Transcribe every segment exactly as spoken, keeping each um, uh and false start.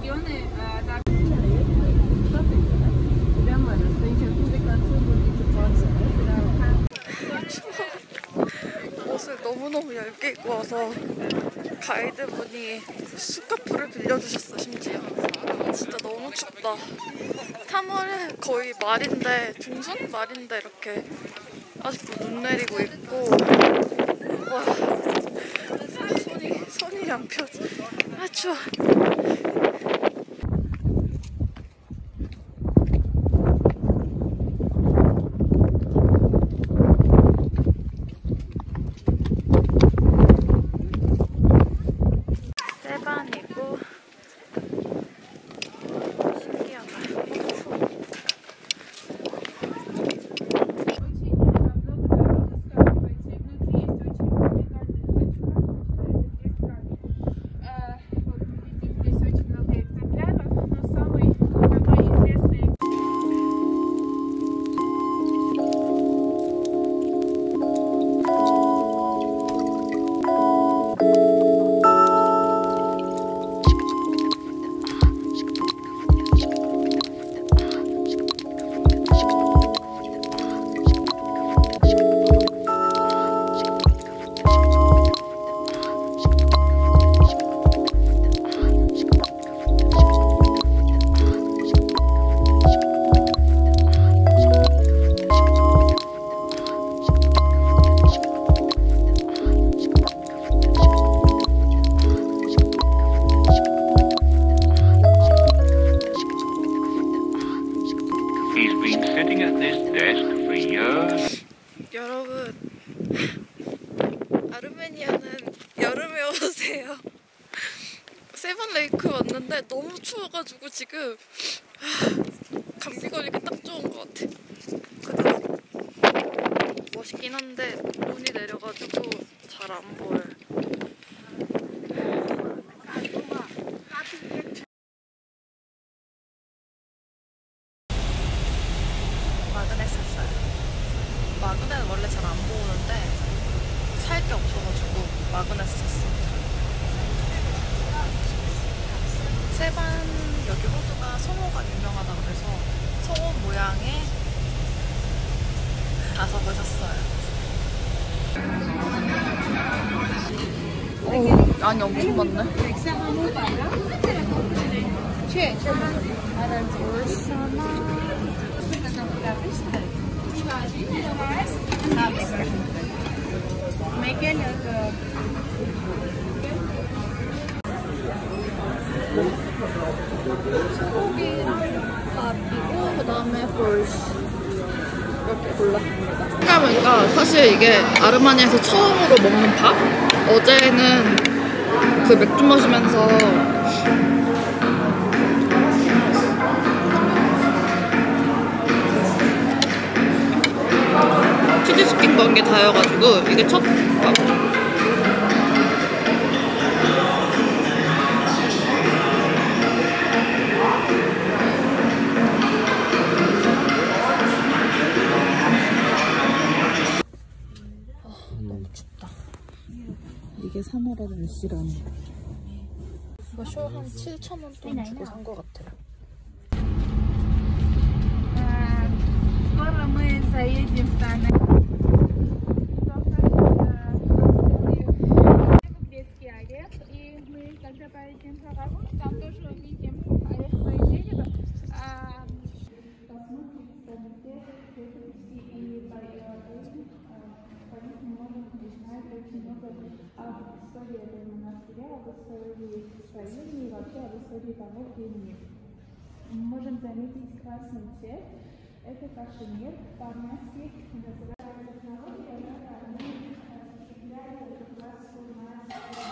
옷을 너무너무 얇게 입고 와서 가이드분이 스카프를 빌려주셨어. 심지어 진짜 너무 춥다. 삼월은 거의 말인데, 중순? 말인데 이렇게 아직도 눈 내리고 있고, 와, 손이, 손이 안 펴져. 아, 추워. 세반이고 신기하다. 여러분, 아르메니아는 여름에 오세요. 세반 레이크 왔는데 너무 추워가지고 지금 감기 걸리기 딱 좋은 것 같아. 그래도 멋있긴 한데 눈이 내려가지고 잘 안 보여. 마그넷 샀어요. 마그넷 원래 잘 안 모으는데 살 게 없어가지고 마그넷 샀습니다. 세반 여기 호수가 성호가 유명하다 그래서 성호 모양의 가석을 샀어요. 오, 양이 엄청 많네. 소고기랑 밥이고 그 다음에 볼시 이렇게 골랐습니다. 생각해보니까 사실 이게 아르마니아에서 처음으로 먹는 밥? 어제는 그 맥주 마시면서 치즈 스킨 먹은 게 다여가지고 이게 첫 밥. 이게 삼월의 날씨라니. 이거 쇼 한 칠천 원 돈 주고 산 것 같아요. Скоро мы заедем в Танай. Грецкий орех. И мы, когда поедем в Харагун, там тоже увидим ореховое дерево. Посмотрим санитет, и по них мы можем узнать очень много об истории этого монастыря, об истории строения и вообще об истории того времени. Мы можем заметить красный цвет. Это кашемир, по-армянски называется технология, они осуществляют эту краску на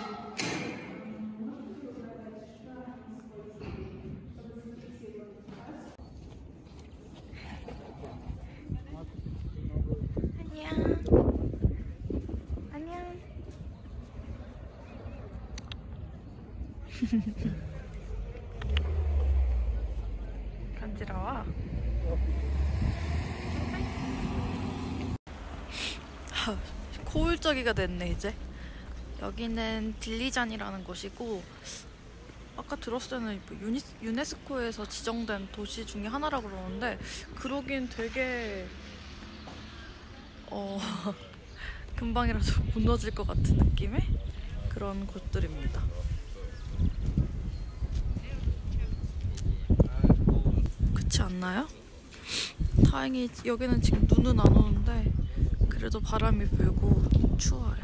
안녕. 안녕. 간지러워. 코울적이가 됐네. 이제 여기는 딜리잔이라는 곳이고 아까 들었을 때는 뭐 유니, 유네스코에서 지정된 도시 중에 하나라고 그러는데 그러긴 되게 어 금방이라도 무너질 것 같은 느낌의 그런 곳들입니다. 그렇지 않나요? 다행히 여기는 지금 눈은 안 오는데 그래도 바람이 불고 추워요.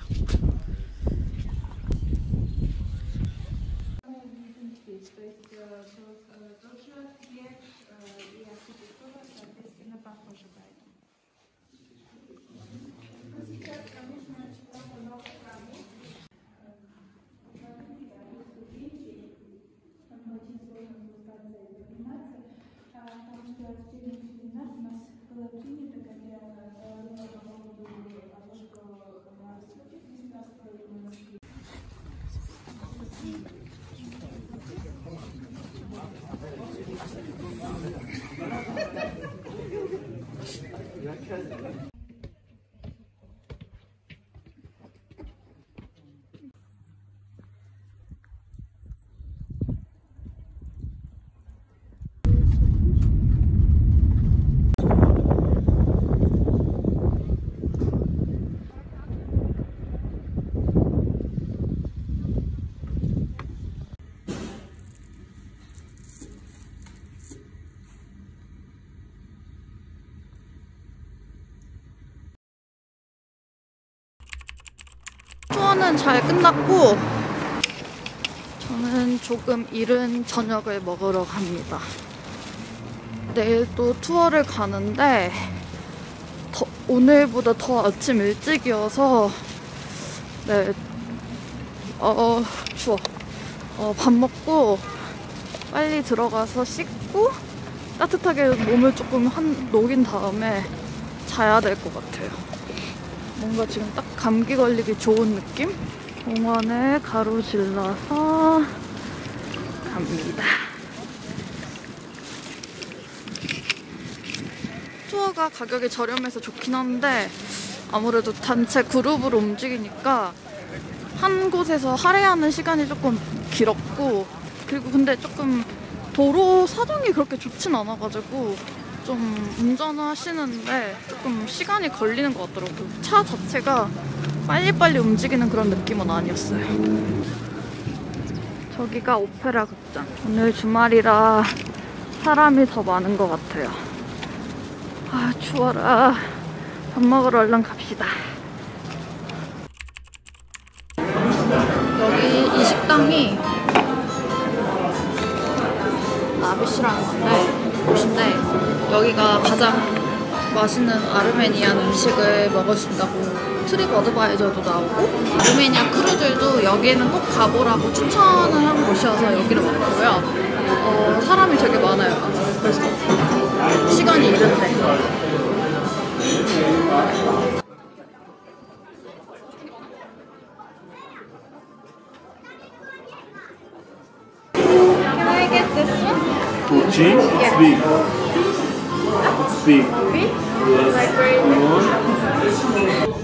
투어는 잘 끝났고 저는 조금 이른 저녁을 먹으러 갑니다. 내일 또 투어를 가는데 더, 오늘보다 더 아침 일찍이어서 네, 어, 추워. 어, 밥 먹고 빨리 들어가서 씻고 따뜻하게 몸을 조금 한, 녹인 다음에 자야 될 것 같아요. 뭔가 지금 딱 감기 걸리기 좋은 느낌? 공원을 가로질러서 갑니다. 투어가 가격이 저렴해서 좋긴 한데 아무래도 단체 그룹으로 움직이니까 한 곳에서 할애하는 시간이 조금 길었고, 그리고 근데 조금 도로 사정이 그렇게 좋진 않아가지고 좀 운전하시는데 조금 시간이 걸리는 것 같더라고요. 차 자체가 빨리빨리 움직이는 그런 느낌은 아니었어요. 저기가 오페라 극장. 오늘 주말이라 사람이 더 많은 것 같아요. 아 추워라. 밥 먹으러 얼른 갑시다. 여기 이 식당이 나비시라는 건데 곳인데 여기가 가장 맛있는 아르메니안 음식을 먹을 수 있다고 트립 어드바이저도 나오고, 아르메니아 크루들도 여기는 꼭 가보라고 추천을 한 곳이어서 여기를 왔고요. 어, 사람이 되게 많아요. 아직 벌써 시간이 이른데. Can I get this one? Turkey? Yeah. It's big. It's big. Big? Yes. Like very big? You want?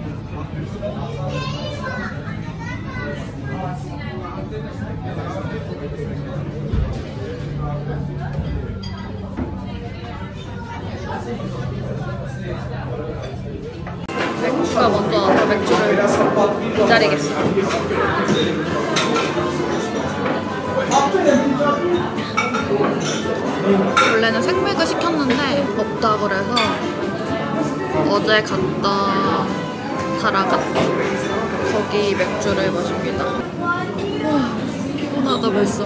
맥주가 먼저 와서 맥주를 기다리겠어. 원래는 생맥을 시켰는데 없다 그래서 어제 갔다 다라가 거기 맥주를 마십니다. 와, 피곤하다 벌써.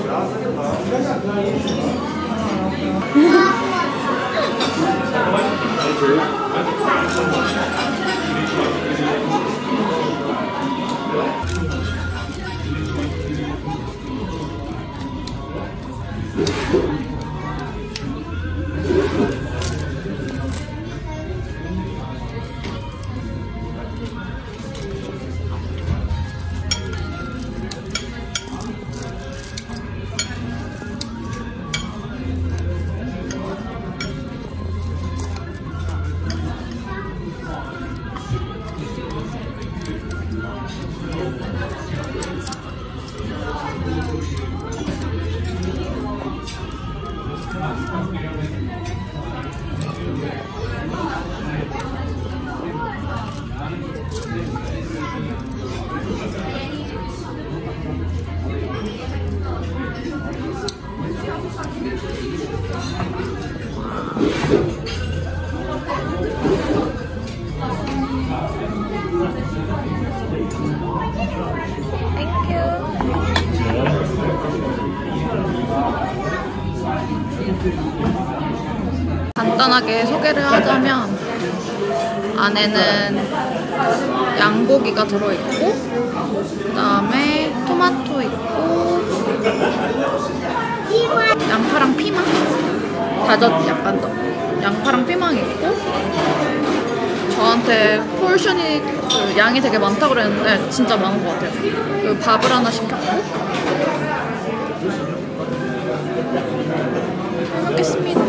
간단하게 소개를 하자면 안에는 양고기가 들어있고 그 다음에 토마토 있고 양파랑 피망? 다졌 약간 더 양파랑 피망 있고 저한테 포션이 그 양이 되게 많다고 그랬는데 진짜 많은 것 같아요. 그리고 밥을 하나 시켰고 잘 먹겠습니다.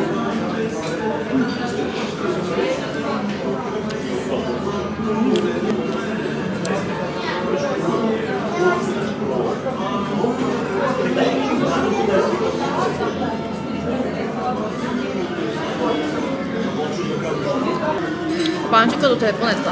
안 시켜도 될 뻔했다.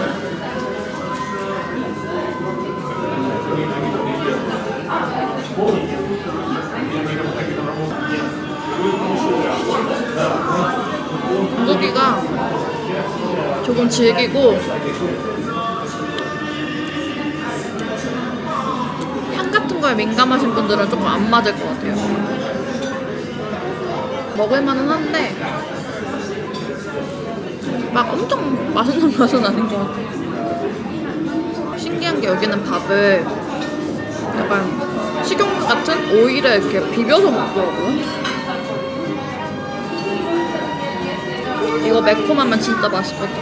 고기가 조금 질기고 향 같은 거에 민감하신 분들은 조금 안 맞을 것 같아요. 먹을만은 한데 막 엄청 맛있는 맛은 아닌 것 같아요. 신기한 게 여기는 밥을 약간 식용유 같은 오일에 이렇게 비벼서 먹더라고요. 이거 매콤하면 진짜 맛있거든.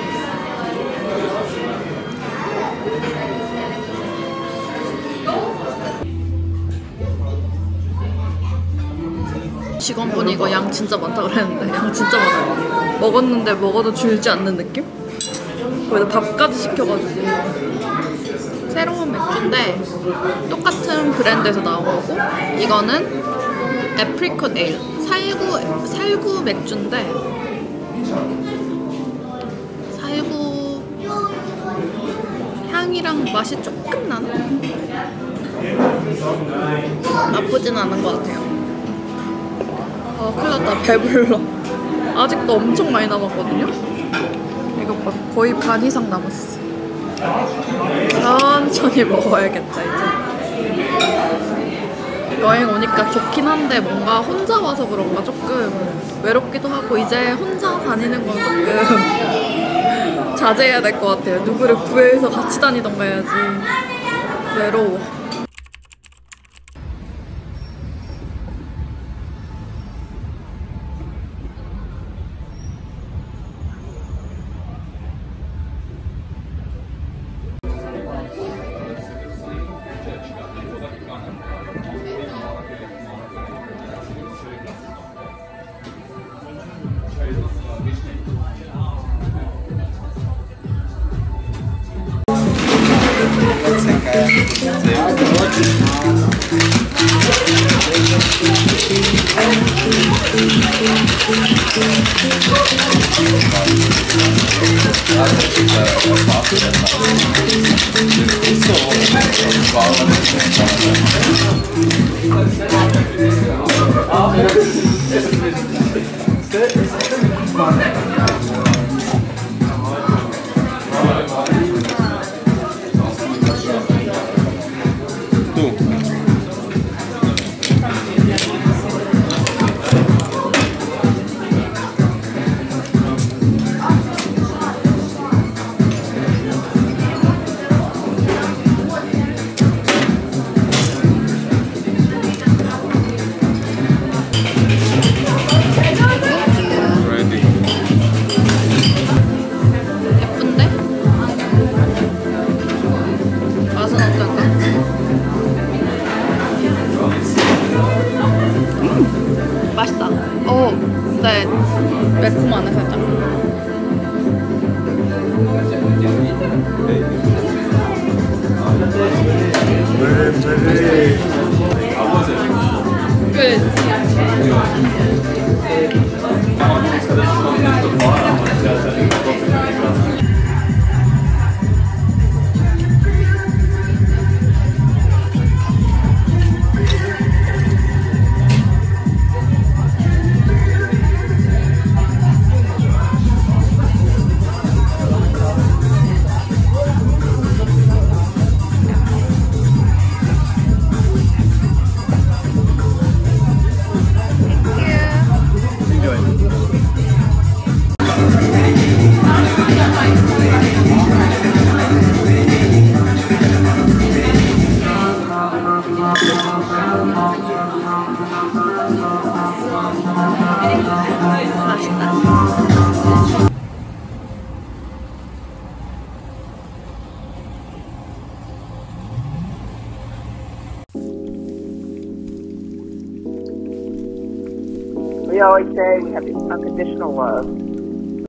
직원분이 이거 양 진짜 많다 그랬는데 양 진짜 많아요. 먹었는데 먹어도 줄지 않는 느낌? 거기다 밥까지 시켜가지고. 새로운 맥주인데 똑같은 브랜드에서 나온 거고 이거는 애프리콧 에일 살구, 살구 맥주인데 살구 향이랑 맛이 조금 나나? 나쁘진 않은 것 같아요. 아 큰일 났다. 배불러. 아직도 엄청 많이 남았거든요? 이거 봐. 거의 반 이상 남았어. 천천히 먹어야겠다 이제. 여행 오니까 좋긴 한데 뭔가 혼자 와서 그런가 조금 외롭기도 하고 이제 혼자 다니는 건 조금 자제해야 될 것 같아요. 누구를 구해서 같이 다니던가 해야지. 외로워. 매콤하네 살짝. We always say we have unconditional love.